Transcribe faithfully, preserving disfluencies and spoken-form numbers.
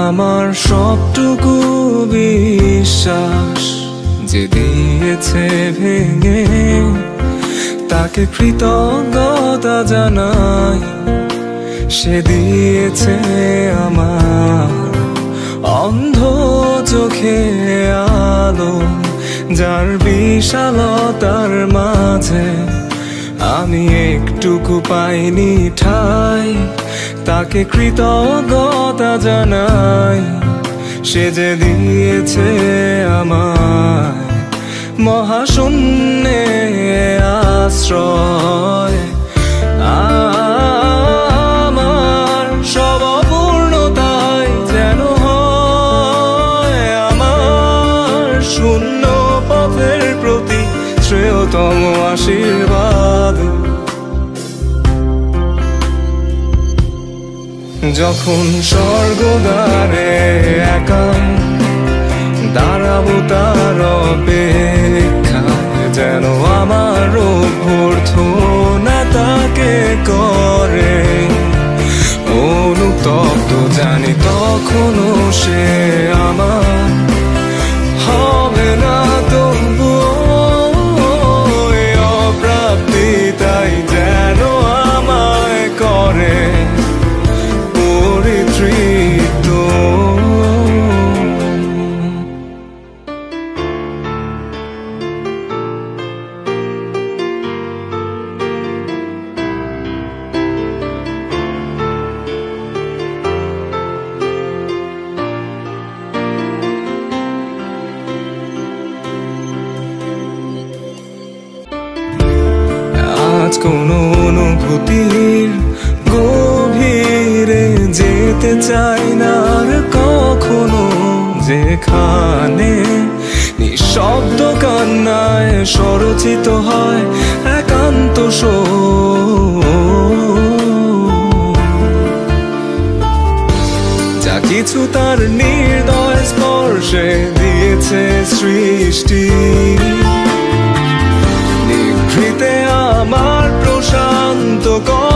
আমার সবটুকু বিশ্বাস যে দিয়েছে ভেঙে, তাকে কৃতজ্ঞতা জানাই। সে দিয়েছে আমার অন্ধ চোখে আলো, যার বিশালতার মাঝে আমি একটুকু পাইনি ঠাই। তাকে কৃতজ্ঞতা জানাই। সে যে দিয়েছে আমায় মহাশূন্যে আশ্রয়। আমার সব অপূর্ণতাই যেন হয় আমার শূন্য পথের প্রতি শ্রেয়তম আশীর্বাদ। যখন স্বর্গদ্বারে একা দাঁড়াবো তার অপেক্ষায়, যেন আমার অভ্যর্থনা তাকে করে অনুতপ্ত। জানি তখনও সে আমার হবে না তবুও অপ্রাপ্তি, তাই যেন আমায় করে পরিতৃপ্ত। আজ কোনো অনুভূতির গভীরে যেতে চাই না আর কখনো, যেখানে নিঃশব্দ কান্নায় স্বরচিত হয় একান্ত শোক। যা কিছু তার নির্দয় স্পর্শে দিয়েছে সৃষ্টি, নিভৃতে আমার প্রশান্ত